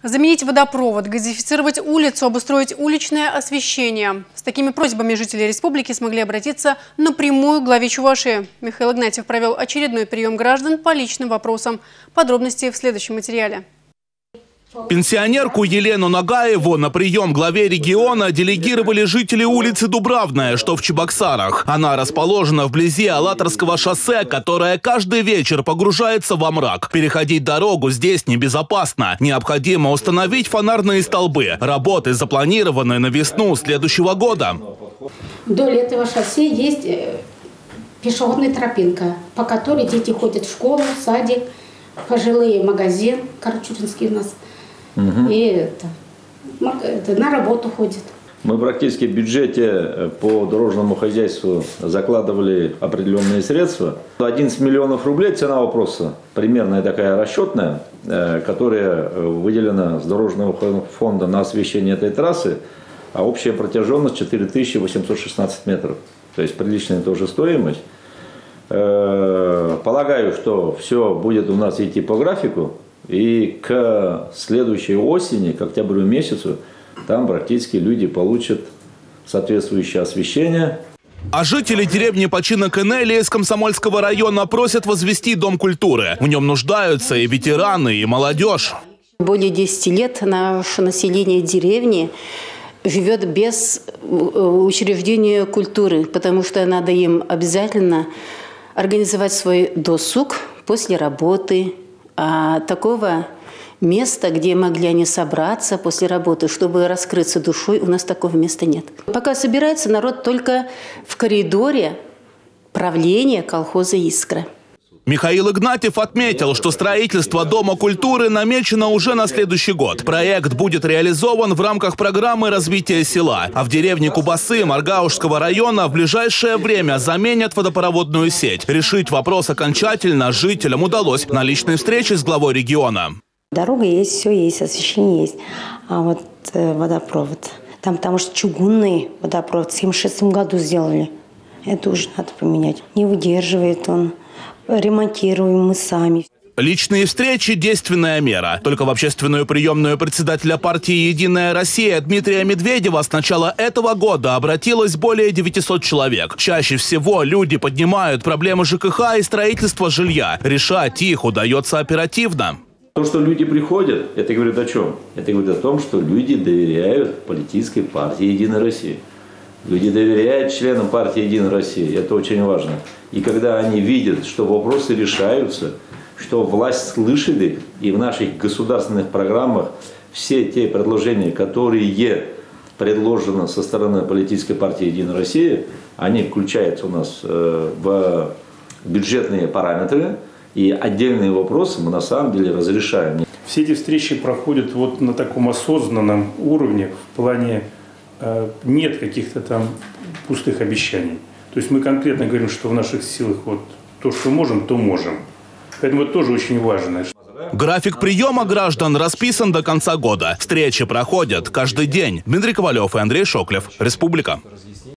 Заменить водопровод, газифицировать улицу, обустроить уличное освещение. С такими просьбами жители республики смогли обратиться напрямую к главе Чувашии. Михаил Игнатьев провел очередной прием граждан по личным вопросам. Подробности в следующем материале. Пенсионерку Елену Нагаеву на прием главе региона делегировали жители улицы Дубравная, что в Чебоксарах. Она расположена вблизи Алатырского шоссе, которое каждый вечер погружается во мрак. Переходить дорогу здесь небезопасно. Необходимо установить фонарные столбы. Работы запланированы на весну следующего года. Вдоль этого шоссе есть пешеходная тропинка, по которой дети ходят в школу, в садик, пожилые магазин, Карачуринский у нас. И на работу ходит. Мы практически в бюджете по дорожному хозяйству закладывали определенные средства. 11 миллионов рублей цена вопроса, примерная такая расчетная, которая выделена с дорожного фонда на освещение этой трассы, а общая протяженность 4816 метров. То есть приличная тоже стоимость. Полагаю, что все будет у нас идти по графику. И к следующей осени, к октябрю месяцу, там практически люди получат соответствующее освещение. А жители деревни Починок Энели из Комсомольского района просят возвести дом культуры. В нем нуждаются и ветераны, и молодежь. Более 10 лет наше население деревни живет без учреждения культуры, потому что надо им обязательно организовать свой досуг после работы. А такого места, где могли они собраться после работы, чтобы раскрыться душой, у нас такого места нет. Пока собирается народ только в коридоре правления колхоза «Искра». Михаил Игнатьев отметил, что строительство Дома культуры намечено уже на следующий год. Проект будет реализован в рамках программы развития села. А в деревне Кубасы Маргаушского района в ближайшее время заменят водопроводную сеть. Решить вопрос окончательно жителям удалось на личной встрече с главой региона. Дорога есть, все есть, освещение есть. А вот водопровод. Там потому что чугунный водопровод в 1976 году сделали. Это уже надо поменять. Не выдерживает он. Ремонтируем мы сами. Личные встречи – действенная мера. Только в общественную приемную председателя партии «Единая Россия» Дмитрия Медведева с начала этого года обратилось более 900 человек. Чаще всего люди поднимают проблемы ЖКХ и строительства жилья. Решать их удается оперативно. То, что люди приходят, это говорит о чем? Это говорит о том, что люди доверяют политической партии «Единая Россия». Люди доверяют членам партии «Единая Россия». Это очень важно. И когда они видят, что вопросы решаются, что власть слышит их, и в наших государственных программах все те предложения, которые предложены со стороны политической партии «Единая Россия», они включаются у нас в бюджетные параметры, и отдельные вопросы мы на самом деле разрешаем. Все эти встречи проходят вот на таком осознанном уровне, в плане нет каких-то там пустых обещаний. То есть мы конкретно говорим, что в наших силах вот то, что можем, то можем. Поэтому это тоже очень важно. График приема граждан расписан до конца года. Встречи проходят каждый день. Дмитрий Ковалев и Андрей Шоклев. Республика.